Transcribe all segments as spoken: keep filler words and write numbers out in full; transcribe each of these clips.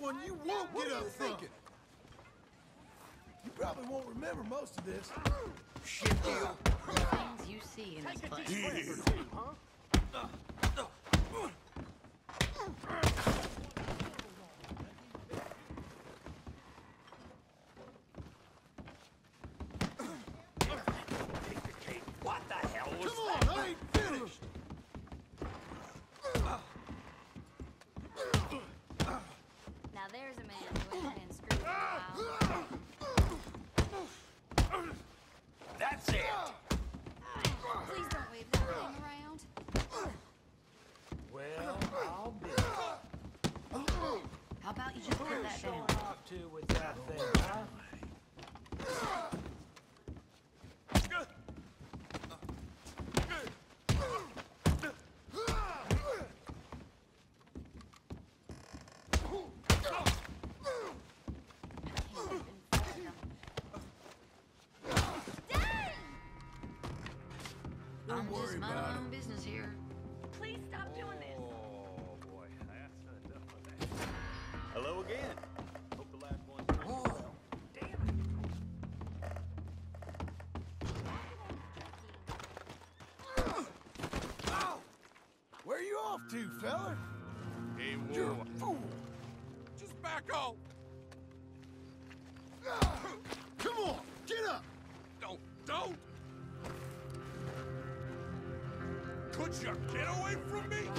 one you won't get up from. You probably won't remember most of this. Shit deal. The things you see in this place. Huh? What the hell was Come on, that? I ain't finished. Now there's a man who ain't been screwed in a while. That's it. Please don't wave that thing around. Well, I'll be. How about you just put that down? Off to with that thing, huh? I'm worry just minding about my own business here. Please stop doing this. Oh boy, that's enough of that. Hello again. Hope the last one's Oh, damn Where you off to, feller? Hey, You're whoa. a fool. Just back off. Come on, get up. Don't, don't. Could you get away from me?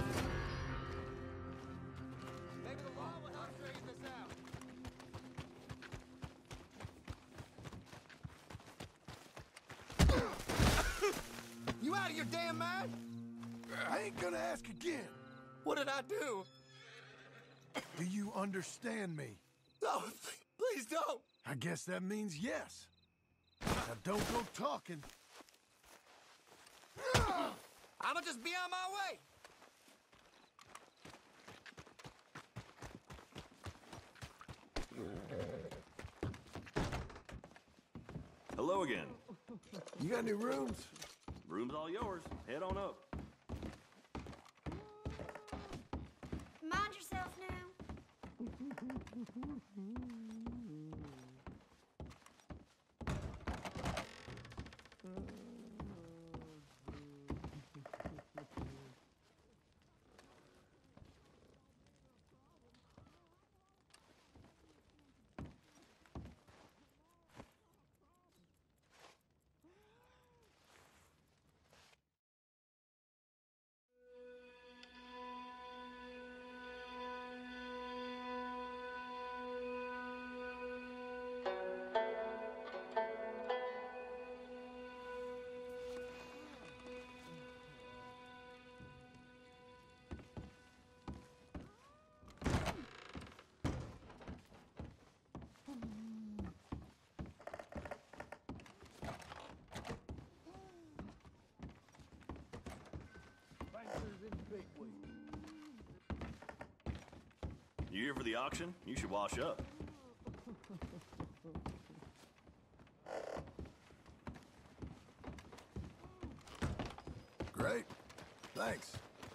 Maybe the law will help straighten this out. You out of your damn mind? I ain't gonna ask again. What did I do? Do you understand me? No, please don't. I guess that means yes. Now don't go talking. I'ma just be on my way. Hello again. You got any rooms? Room's all yours. Head on up. Mind yourself now. You here for the auction? You should wash up. Great. Thanks.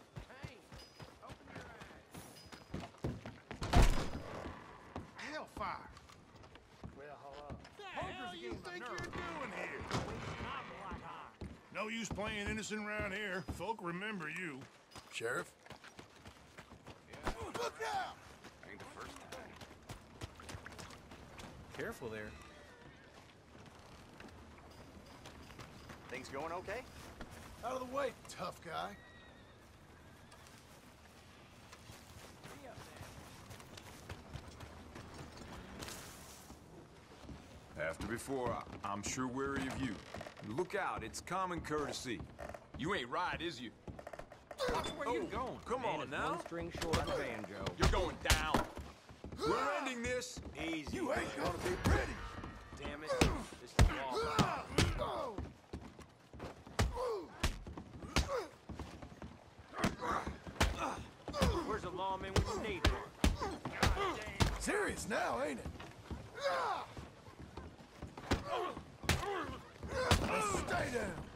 Hellfire. Well, hello. The hell you think you're doing here? No use playing innocent around here. Folk remember you. Sheriff? Look out! Ain't the first time. Careful there. Things going okay? Out of the way, tough guy. After before, I, I'm sure wary of you. Look out, it's common courtesy. You ain't right, is you? Watch where you going. Come Man on is now. One string short of a banjo. You're going down. We're ending this. Easy. You ain't gonna be pretty. Damn it. This is law. Where's the lawman when you need one? Serious now, ain't it? Now stay down.